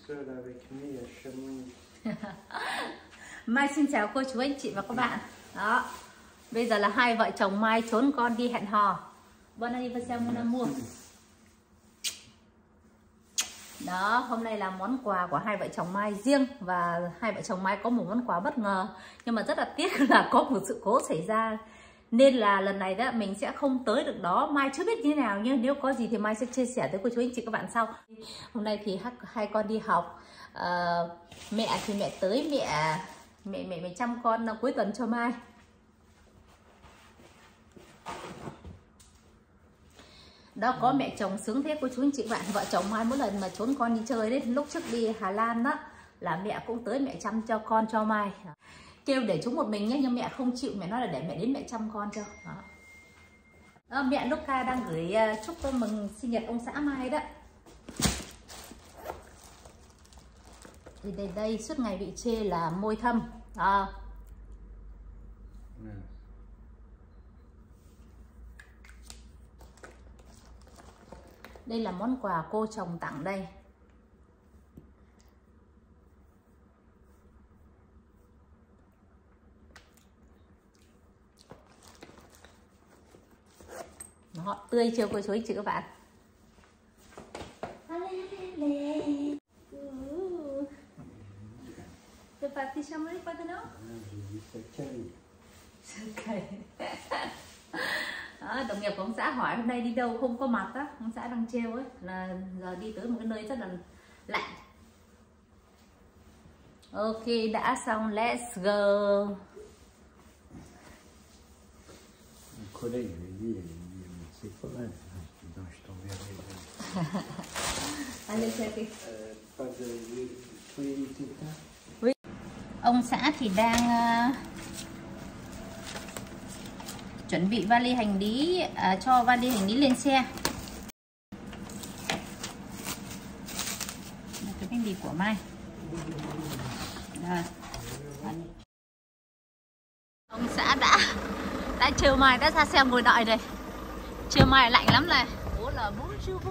Mai xin chào cô chú anh chị và các bạn. Đó, bây giờ là hai vợ chồng Mai trốn con đi hẹn hò. Bon anniversaire mon amour. Đó, hôm nay là món quà của hai vợ chồng Mai riêng. Và hai vợ chồng Mai có một món quà bất ngờ. Nhưng mà rất là tiếc là có một sự cố xảy ra, nên là lần này đó mình sẽ không tới được đó. Mai chưa biết như thế nào, nhưng nếu có gì thì Mai sẽ chia sẻ tới cô chú anh chị các bạn sau. Hôm nay thì hai con đi học. Mẹ thì mẹ tới, mẹ chăm con cuối tuần cho Mai. Đó, có mẹ chồng sướng thế cô chú anh chị bạn. Vợ chồng Mai mỗi lần mà trốn con đi chơi đấy, lúc trước đi Hà Lan đó là mẹ cũng tới mẹ chăm cho con cho Mai. Kêu để chúng một mình nhé, nhưng mẹ không chịu, mẹ nói là để mẹ đến mẹ chăm con cho. Đó. Mẹ Luca đang gửi chúc tôi mừng sinh nhật ông xã Mai đó. Thì đây suốt ngày bị chê là môi thâm. Đây là món quà cô chồng tặng đây. Nó tươi chưa cô chú anh chị các bạn? Đó, đồng nghiệp của ông xã hỏi hôm nay đi đâu không có mặt á, ông xã đang trêu ấy là giờ đi tới một cái nơi rất là lạnh. Ok, đã xong, let's go. Ông xã thì đang chuẩn bị vali hành lý, cho vali hành lý lên xe. Đây, cái bánh bì của Mai. Rồi. Ông xã đã trêu Mai, đã ra xe ngồi đợi rồi. Trêu Mai lạnh lắm này. Bố là bonjour.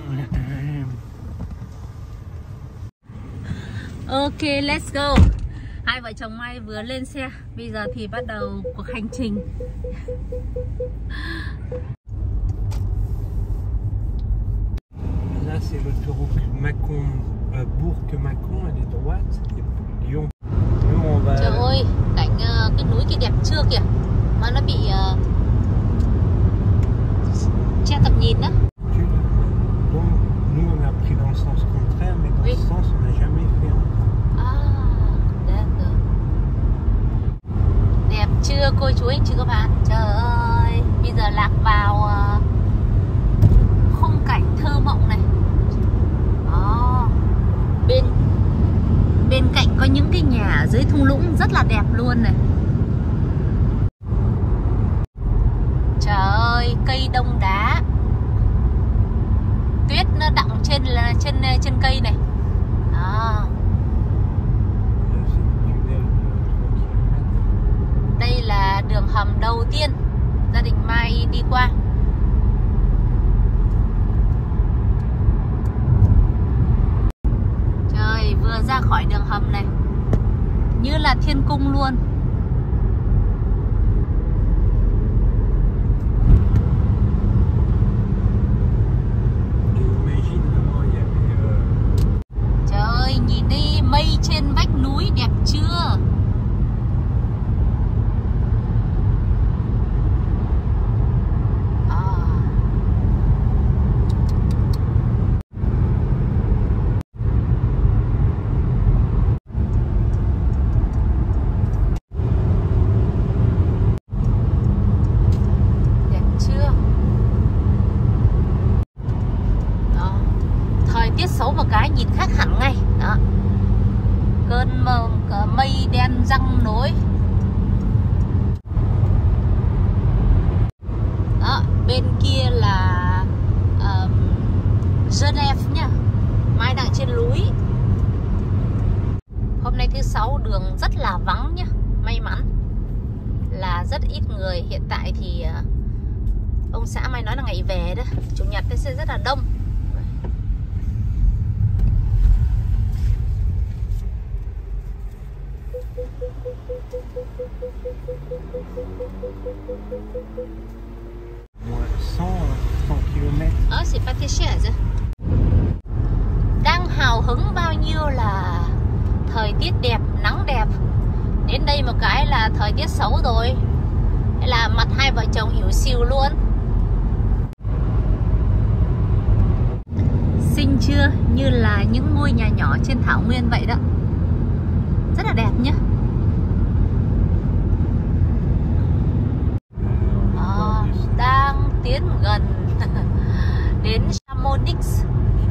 Ok, let's go. Hai vợ chồng Mai vừa lên xe, bây giờ thì bắt đầu cuộc hành trình. Là c'est l'autoroute Mâcon, Bourg-Mâcon, elle est droite, et Lyon. Nous on va. Trời ơi, cảnh cái núi kia đẹp chưa kìa, mà nó bị che tầm nhìn đó. Donc nous on a pris dans le sens contraire, mais dans ce sens on n'a jamais fait encore. Đẹp chưa cô chú anh chị các bạn? Trời ơi, bây giờ lạc vào khung cảnh thơ mộng này. Đó. Bên cạnh có những cái nhà ở dưới thung lũng rất là đẹp luôn này. Trời ơi, cây đông đá, tuyết nó đọng trên cây này. Đó. Đây là đường hầm đầu tiên gia đình Mai đi qua. Trời, vừa ra khỏi đường hầm này như là thiên cung luôn. Trời ơi, nhìn đi, mây trên vách núi đẹp chưa? Xấu một cái nhìn khác hẳn ngay đó. Cơn mây đen răng nối. Đó, bên kia là Genève nhá. Mai đang trên núi. Hôm nay thứ sáu đường rất là vắng nhá. May mắn là rất ít người. Hiện tại thì ông xã Mai nói là ngày về đó, chủ nhật sẽ rất là đông. chứ. Đang hào hứng bao nhiêu là thời tiết đẹp, nắng đẹp. Đến đây một cái là thời tiết xấu rồi. Thế là mặt hai vợ chồng ỉu xìu luôn. Xinh chưa? Như là những ngôi nhà nhỏ trên thảo nguyên vậy đó. Rất là đẹp nhá. Đang tiến gần đến Chamonix.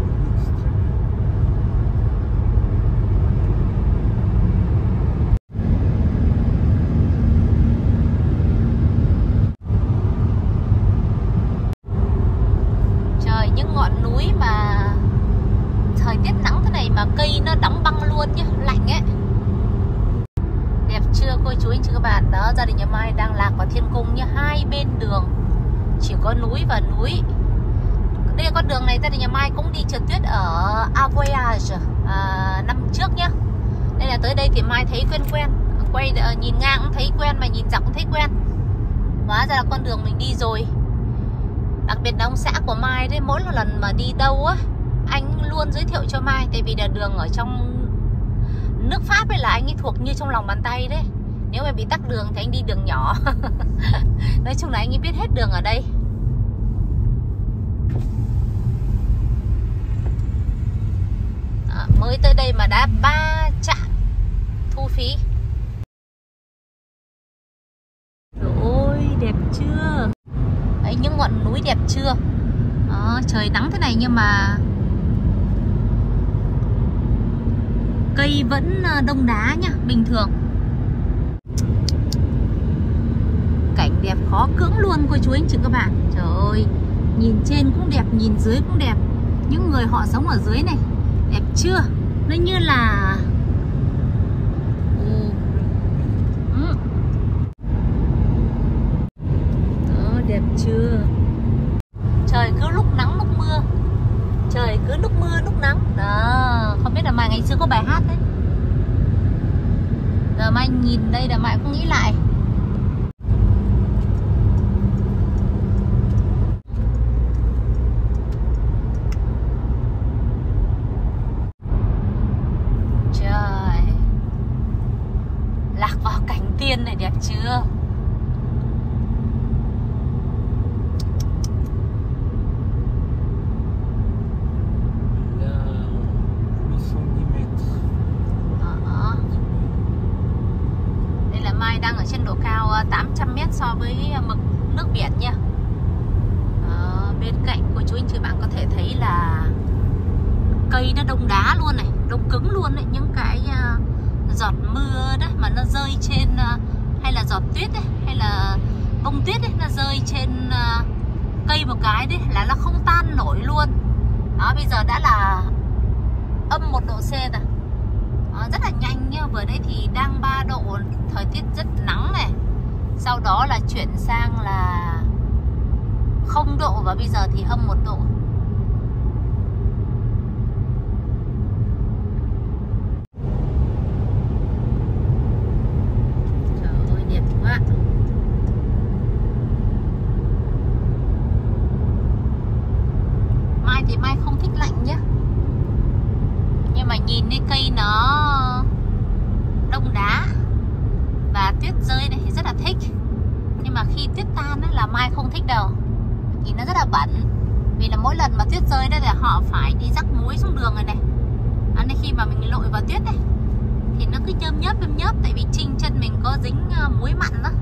Trời, những ngọn núi mà thời tiết nắng thế này mà cây nó đóng băng luôn nhá, lạnh ấy. Đẹp chưa cô chú anh chị các bạn? Đó, gia đình nhà Mai đang lạc vào thiên cung nhá. Hai bên đường chỉ có núi và núi. Đây là con đường này gia đình nhà Mai cũng đi trượt tuyết ở Avoyage năm trước nhá. Đây là tới đây thì Mai thấy quen. Quay nhìn ngang cũng thấy quen, mà nhìn dọc cũng thấy quen. Hóa ra là con đường mình đi rồi. Đặc biệt là ông xã của Mai đấy, mỗi lần mà đi đâu á, anh luôn giới thiệu cho Mai. Tại vì là đường ở trong nước Pháp ấy là anh ấy thuộc như trong lòng bàn tay đấy. Nếu mà bị tắc đường thì anh đi đường nhỏ. Nói chung là anh ấy biết hết đường ở đây. Mới tới đây mà đã 3 trạm thu phí. Trời ơi, đẹp chưa? Đấy, những ngọn núi đẹp chưa? Trời nắng thế này nhưng mà cây vẫn đông đá nhá, bình thường. Cảnh đẹp khó cưỡng luôn cô chú anh chị các bạn. Trời ơi, nhìn trên cũng đẹp, nhìn dưới cũng đẹp. Những người họ sống ở dưới này, đẹp chưa? Nó như là đó, đẹp chưa? Trời cứ lúc nắng lúc mưa. Trời cứ lúc mưa lúc nắng. Đó, không biết là Mai ngày xưa có bài hát đấy. Giờ Mai nhìn đây là Mai cũng nghĩ lại. Trời, lạc vào cảnh tiên này, đẹp chưa? Đang ở trên độ cao 800 m so với mực nước biển nha. Bên cạnh của chú anh chị bạn có thể thấy là cây nó đông đá luôn này, đông cứng luôn đấy. Những cái giọt mưa đấy mà nó rơi trên, hay là giọt tuyết đấy, hay là bông tuyết đấy, nó rơi trên cây một cái đấy là nó không tan nổi luôn. Đó, bây giờ đã là âm 1 độ C rồi. Rất là nhanh nhá. Vừa đây thì đang 3 độ, thời tiết rất nắng này. Sau đó là chuyển sang là 0 độ và bây giờ thì âm 1 độ. Trời ơi, đẹp quá. Mai thì Mai không thích lạnh nhá. Nhưng mà nhìn cái cây nó đông đá và tuyết rơi này thì rất là thích. Nhưng mà khi tuyết tan ấy là Mai không thích đâu. Thì nó rất là bẩn. Vì là mỗi lần mà tuyết rơi đó thì họ phải đi rắc muối xuống đường rồi này. Nên khi mà mình lội vào tuyết ấy thì nó cứ nhớm nhớp. Tại vì trên chân mình có dính muối mặn đó.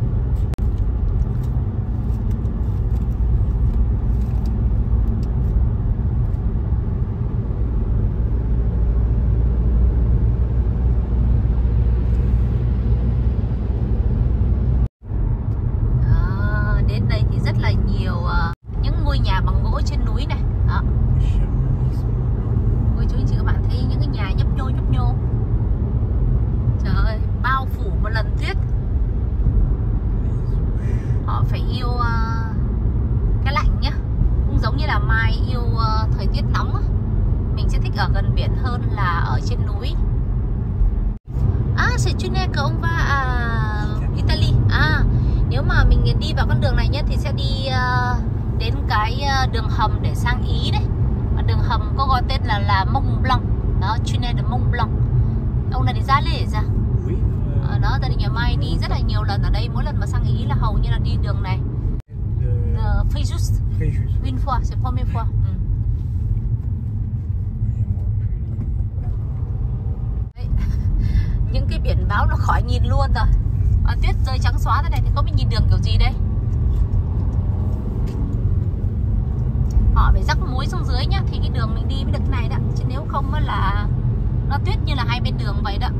Những ngôi nhà bằng gỗ trên núi này. Đó. Ôi chú anh chị các bạn thấy những cái nhà nhấp nhô. Trời ơi, bao phủ một lần tuyết. Họ phải yêu cái lạnh nhá. Cũng giống như là Mai yêu thời tiết nóng. Mình sẽ thích ở gần biển hơn là ở trên núi. C'est une que on va à Italie. Nếu mà mình đi vào con đường này nhé thì sẽ đi đến cái đường hầm để sang Ý đấy. đường hầm có gọi tên là Mont Blanc. Đó, Tunnel de Mont Blanc. Ông này đi ra lễ sao? Đó, gia đình nhà Mai đi rất là nhiều lần ở đây. Mỗi lần mà sang Ý là hầu như là đi đường này. Fréjus. Une fois, c'est première fois. Đấy. Những cái biển báo nó khỏi nhìn luôn rồi. Tuyết rơi trắng xóa thế này thì có biết nhìn đường kiểu gì đây? Họ phải rắc muối xuống dưới nhá thì cái đường mình đi mới được này đó, chứ nếu không là nó tuyết như là hai bên đường vậy đó.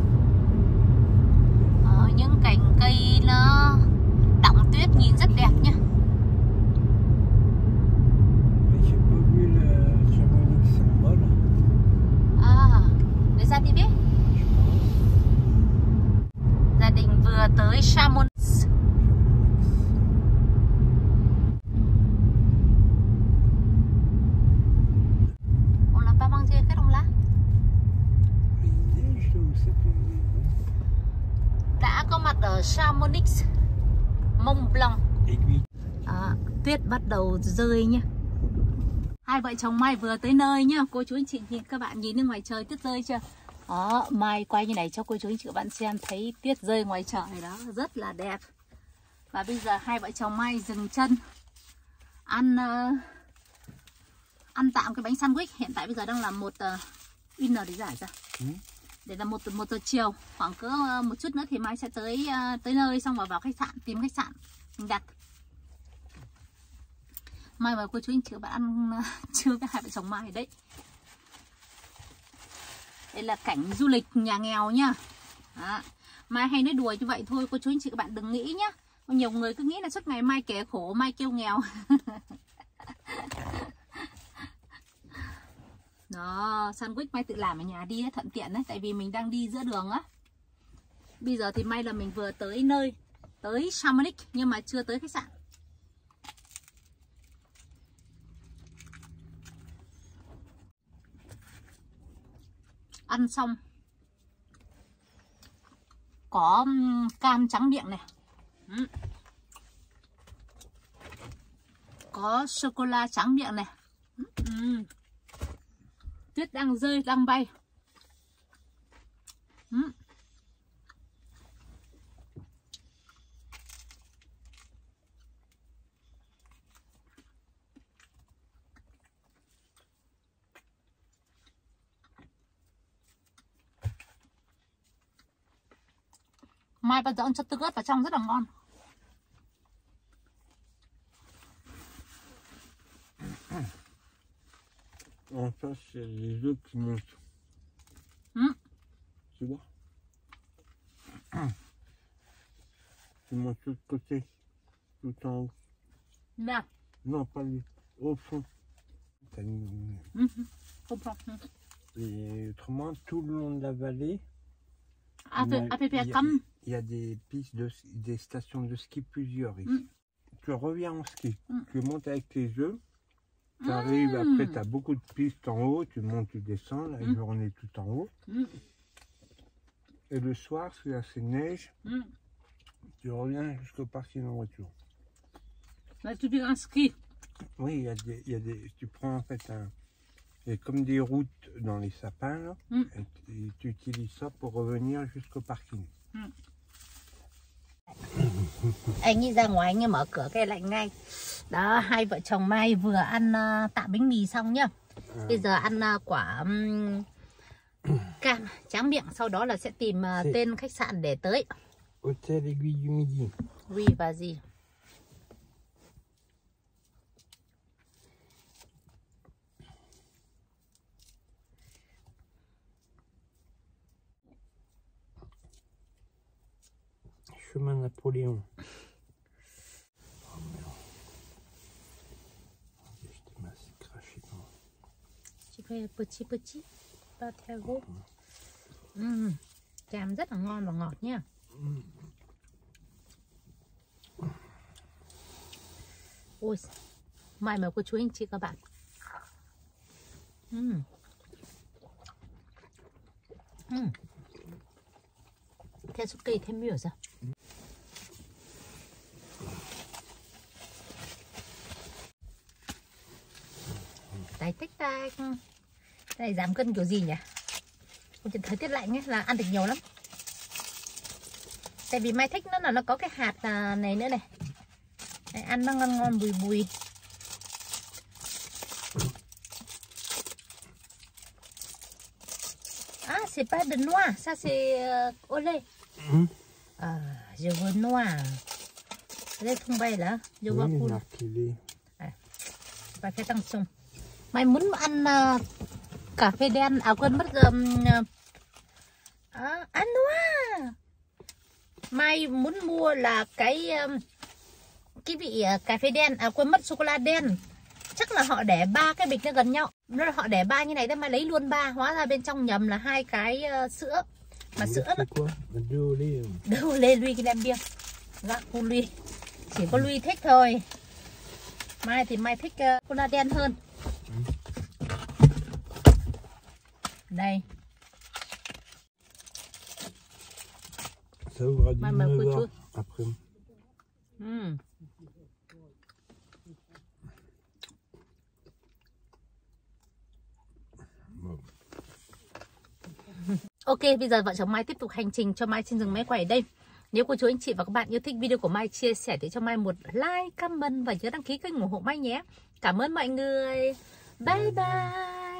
Những cành cây nó đọng tuyết nhìn rất đẹp nhá. Để gia đình biết. Gia đình vừa tới Chamonix. Đã có mặt ở Chamonix, Mont Blanc. Tuyết bắt đầu rơi nhá. Hai vợ chồng Mai vừa tới nơi nhá. Cô chú anh chị các bạn nhìn bên ngoài trời tuyết rơi chưa? Đó, Mai quay như này cho cô chú anh chị các bạn xem, thấy tuyết rơi ngoài trời đó, rất là đẹp. Và bây giờ hai vợ chồng Mai dừng chân ăn tạm cái bánh sandwich. Hiện tại bây giờ đang là một inner để giải ra. Để là một giờ chiều, khoảng cỡ một chút nữa thì Mai sẽ tới nơi, xong rồi vào khách sạn, tìm khách sạn mình đặt. Mai mời cô chú anh chị bạn ăn trưa với hai vợ chồng Mai đấy. Đây là cảnh du lịch nhà nghèo nhá. Đó. Mai hay nói đùa như vậy thôi, cô chú anh chị các bạn đừng nghĩ nhá. Nhiều người cứ nghĩ là suốt ngày Mai kể khổ, Mai kêu nghèo. Đó, sandwich Mai tự làm ở nhà đi thuận tiện đấy, tại vì mình đang đi giữa đường á. Bây giờ thì may là mình vừa tới nơi, tới Chamonix nhưng mà chưa tới khách sạn. Ăn xong có cam trắng miệng này, có sô cô la trắng miệng này. Tuyết đang rơi, đang bay. Mai bao giờ ăn chất tư ớt vào trong rất là ngon. En face, c'est les œufs qui montent. Tu vois? Qui montent de l'autre côté, tout en haut. Là. Non, pas lui, au fond. Et autrement, tout le long de la vallée, il y a des pistes, des stations de ski, plusieurs ici. Tu reviens en ski, tu montes avec tes œufs. Tu arrives, après tu as beaucoup de pistes en haut, tu montes, tu descends, la journée tout en haut. Et le soir, c'est assez neige, tu reviens jusqu'au parking en voiture. Là, tu dis en ski. Oui, il y a des, tu prends en fait il y a comme des routes dans les sapins, là, et tu utilises ça pour revenir jusqu'au parking. Anh đi ra ngoài, anh ấy mở cửa cái lạnh ngay. Đó, hai vợ chồng Mai vừa ăn tạ bánh mì xong nhá. Bây giờ ăn quả cam tráng miệng. Sau đó là sẽ tìm tên khách sạn để tới. Hôtel Aiguille du Midi. Oui, và gì? Chemin Napoléon. Chị phải petit ba theo gỗ. Cam rất là ngon và ngọt nha. Ôi, mai mời cô chú anh chị các bạn. Thêm súp cây, thêm miểu ra. Tay tích Cái này giảm cân kiểu gì nhỉ? Thời tiết lạnh ấy là ăn được nhiều lắm. Tại vì Mai thích nó có cái hạt này nữa này. Đấy, ăn nó ngon ngon bùi bùi. Ah, c'est pas de noix, ça c'est au lait. Je veux noix. Đây không bay là je veux cool. Và cái tăng sung. Mày muốn ăn cà phê đen, quên mất ăn noix. Mai muốn mua là cái vị cà phê đen, quên mất sô cô la đen. Chắc là họ để 3 cái bịch nó gần nhau. Nó họ để 3 như này thôi, Mai lấy luôn 3, hóa ra bên trong nhầm là 2 cái sữa. Mà sữa đâu lên lui cái đem bia. Dạ, cô lui. Chỉ có lui thích thôi. Mai thì Mai thích cô la đen hơn. Đây. Mai mở một chút. Ok, bây giờ vợ chồng Mai tiếp tục hành trình cho Mai trên rừng máy quẩy ở đây. Nếu cô chú anh chị và các bạn yêu thích video của Mai, chia sẻ để cho Mai một like, comment và nhớ đăng ký kênh ủng hộ Mai nhé. Cảm ơn mọi người. Bye bye.